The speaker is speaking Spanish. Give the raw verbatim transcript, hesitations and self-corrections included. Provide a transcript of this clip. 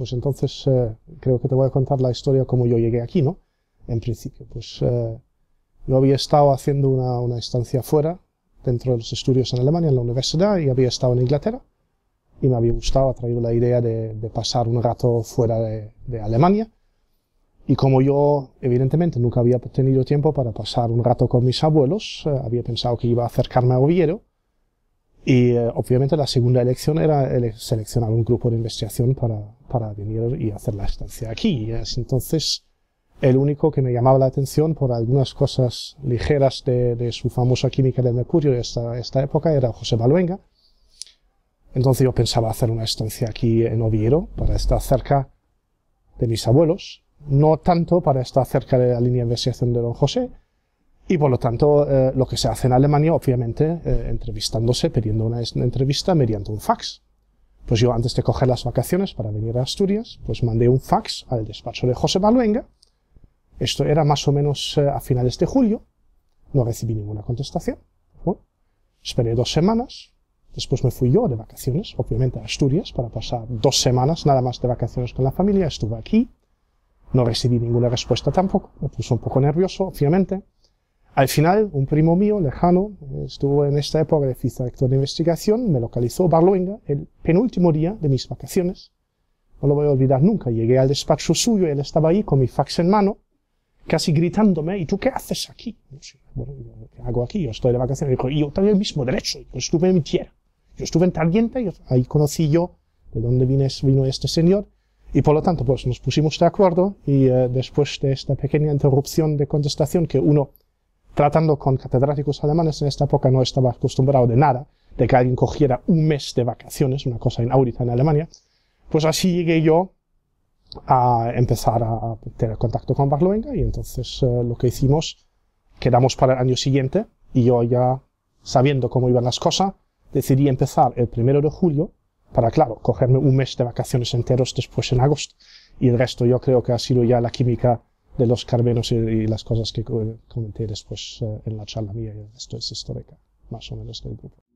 pues entonces eh, creo que te voy a contar la historia como yo llegué aquí, ¿no? En principio, pues eh, yo había estado haciendo una, una estancia fuera, dentro de los estudios en Alemania, en la universidad, y había estado en Inglaterra, y me había gustado, ha traído la idea de, de pasar un rato fuera de, de Alemania. Y como yo, evidentemente, nunca había tenido tiempo para pasar un rato con mis abuelos, eh, había pensado que iba a acercarme a Oviedo. Y eh, obviamente la segunda elección era ele seleccionar un grupo de investigación para, para venir y hacer la estancia aquí. Y es entonces el único que me llamaba la atención por algunas cosas ligeras de, de su famosa química del mercurio de esta, esta época era José Maluenga. Entonces yo pensaba hacer una estancia aquí en Oviedo para estar cerca de mis abuelos, no tanto para estar cerca de la línea de investigación de don José, y por lo tanto eh, lo que se hace en Alemania, obviamente, eh, entrevistándose, pidiendo una entrevista mediante un fax. Pues yo antes de coger las vacaciones para venir a Asturias, pues mandé un fax al despacho de José Maluenga. Esto era más o menos eh, a finales de julio, no recibí ninguna contestación. Bueno, esperé dos semanas, después me fui yo de vacaciones, obviamente a Asturias, para pasar dos semanas nada más de vacaciones con la familia. Estuve aquí, no recibí ninguna respuesta tampoco, me puse un poco nervioso, obviamente. Al final, un primo mío, lejano, estuvo en esta época de director de investigación, me localizó Maluenga el penúltimo día de mis vacaciones. No lo voy a olvidar nunca. Llegué al despacho suyo, él estaba ahí con mi fax en mano, casi gritándome, ¿y tú qué haces aquí? No sé, bueno, ¿qué hago aquí? Yo estoy de vacaciones. Dijo, y yo tengo el mismo derecho, yo estuve en mi tierra. Yo estuve en Tardiente, y ahí conocí yo de dónde vine, vino este señor, y por lo tanto, pues nos pusimos de acuerdo, y eh, después de esta pequeña interrupción de contestación que uno, tratando con catedráticos alemanes en esta época, no estaba acostumbrado de nada, de que alguien cogiera un mes de vacaciones, una cosa inaudita en Alemania, pues así llegué yo a empezar a tener contacto con Maluenga, y entonces eh, lo que hicimos, quedamos para el año siguiente, y yo ya, sabiendo cómo iban las cosas, decidí empezar el primero de julio, para, claro, cogerme un mes de vacaciones enteros después en agosto, y el resto yo creo que ha sido ya la química de los carbenos y, y las cosas que comenté después eh, en la charla mía, y esto es histórica, más o menos, del grupo.